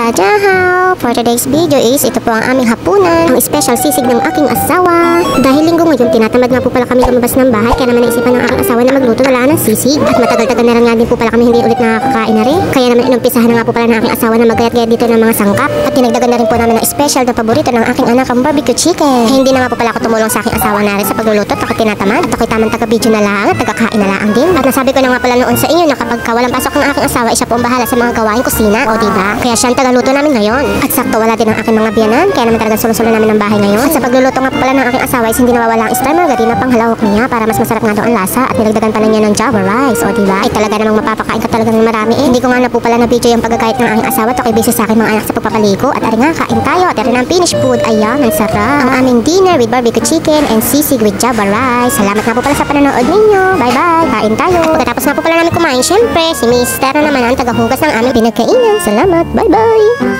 Dajahaw! For today's video is ito po ang aming hapunan, ang special sisig ng aking asawa. Dahil linggo ngayon, tinatamad nga po pala kami lumabas ng bahay, kaya naman naisipan ng aking asawa na magluto na lang ng sisig. At matagal-tagal na rin nga din po pala kami hindi ulit nakakain na rin. Kaya naman inumpisahan na nga po pala ng aking asawa na magayat-gayat dito ng mga sangkap. At dinagdagan na rin po namin ng special na paborito ng aking anak, ang barbecue chicken. Hindi na nga po pala ako tumulong sa aking asawa na rin sa pagluluto at ako tinatamad. At ako'y tamang taga-video na lang at taga-kain na lang din. At nasabi ko na nga pala noon sa inyo na kapag walang pasok ang aking asawa, siya po ang bahala sa mga gawaing kusina, o diba? Kaya siya ang tagaluto namin ngayon. At sakto wala din ang aking mga biyanan, kaya naman talagang solo-solo namin ang bahay ngayon. At sa pagluluto nga po pala ng aking asawa is hindi nawawala ang star margarina pang halawak niya para mas masarap nga daw ang lasa. At nilagdagan pa na niya ng java rice, o diba? Ay talaga namang mapapakain ka talaga ng marami eh. Hindi ko nga na po pala na video yung pagkakait ng aking asawa at ako'y busy sa akin mga anak sa pagpapaliko. At ari nga, kain tayo at ari na ang finished food. Ayan, ang sarap. Ang aming dinner with barbecue chicken and sisig with java rice. Salamat nga po pala sa panonood ninyo. Bye-bye, kain tayo. At pagkatapos nga po pala namin kumain, syempre, si Mister na naman ang tagahugas ng aming pinagkainan. Salamat, bye-bye!